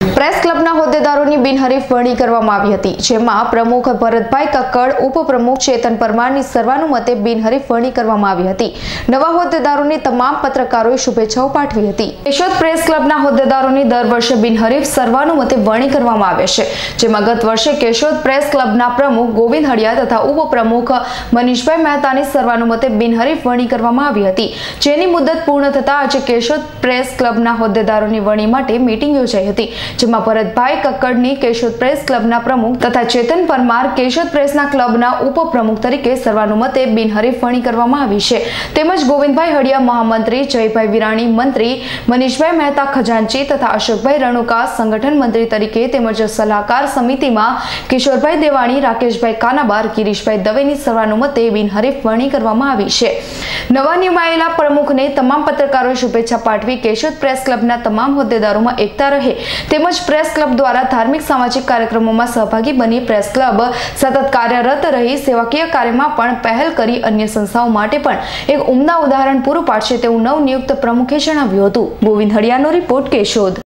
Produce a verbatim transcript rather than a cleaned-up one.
Press ક્લબના હોદ્દેદારોની બિનહરીફ વરણી કરવામાં આવી હતી, જેમાં પ્રમુખ ભરતભાઈ કક્કડ, ઉપપ્રમુખ ચેતન પરમારની સર્વાનુમતે બિનહરીફ વરણી કરવામાં આવી હતી. નવા હોદ્દેદારોને તમામ પત્રકારોએ શુભેચ્છાઓ પાઠવી હતી. કેશોદ પ્રેસ ક્લબના હોદ્દેદારોની દર વર્ષે બિનહરીફ સર્વાનુમતે વરણી કરવામાં આવે છે, જેમાં ગત વર્ષે કેશોદ પ્રેસ ક્લબના પ્રમુખ ગોવિંદ હળિયા તથા ઉપપ્રમુખ મનીષભાઈ મહેતાની સર્વાનુમતે બિનહરીફ વરણી કરવામાં આવી હતી, જેની મુદત પૂર્ણ થતા આજે કેશોદ પ્રેસ ક્લબના હોદ્દેદારોની વરણી માટે મીટિંગ યોજાઈ હતી, જેમાં ભરતભાઈ કક્કડની કેશોદ પ્રેસ ક્લબના પ્રમુખ તથા ચેતન પરમાર કેશોદ પ્રેસના ક્લબના ઉપપ્રમુખ તરીકે સર્વાનુમતે બિનહરીફ વરણી કરવામાં આવી છે. તેમજ ગોવિંદભાઈ હળિયા મહામંત્રી, જયભાઈ વિરાણી મંત્રી, મનીષભાઈ મહેતા ખજાનચી તથા અશોકભાઈ રણુકા સંગઠન મંત્રી તરીકે તેમજ સલાહકાર સમિતિમાં કિશોરભાઈ દેવાણી, રાકેશભાઈ કાનાબાર, ગિરીશભાઈ દવેની સર્વાનુમતે બિનહરીફ વરણી કરવામાં આવી છે. નવા નિમાયેલા પ્રમુખને તમામ પત્રકારોએ શુભેચ્છા પાઠવી કેશોદ પ્રેસ ક્લબના તમામ હોદ્દેદારોમાં એકતા રહે તેમજ પ્રેસ ક્લબ દ્વારા ધાર્મિક સામાજિક કાર્યક્રમોમાં સહભાગી બની પ્રેસ ક્લબ સતત કાર્યરત રહી સેવાકીય કાર્યમાં પણ પહેલ કરી અન્ય સંસ્થાઓ માટે પણ એક ઉમદા ઉદાહરણ પૂરું પાડશે તેવું નવનિયુક્ત પ્રમુખે જણાવ્યું હતું. ગોવિંદ હળિયાનો રિપોર્ટ, કેશોદ.